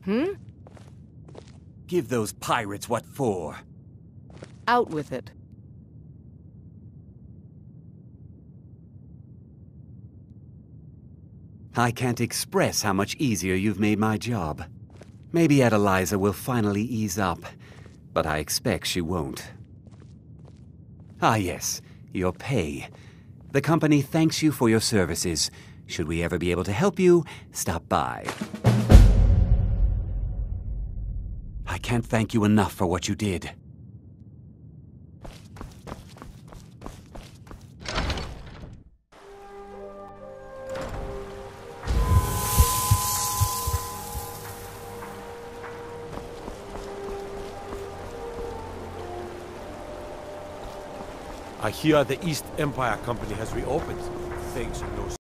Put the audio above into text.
Hmm? Give those pirates what for. Out with it. I can't express how much easier you've made my job. Maybe Adeliza will finally ease up, but I expect she won't. Ah yes, your pay. The company thanks you for your services. Should we ever be able to help you, stop by. I can't thank you enough for what you did. I hear the East Empire Company has reopened. Thanks, no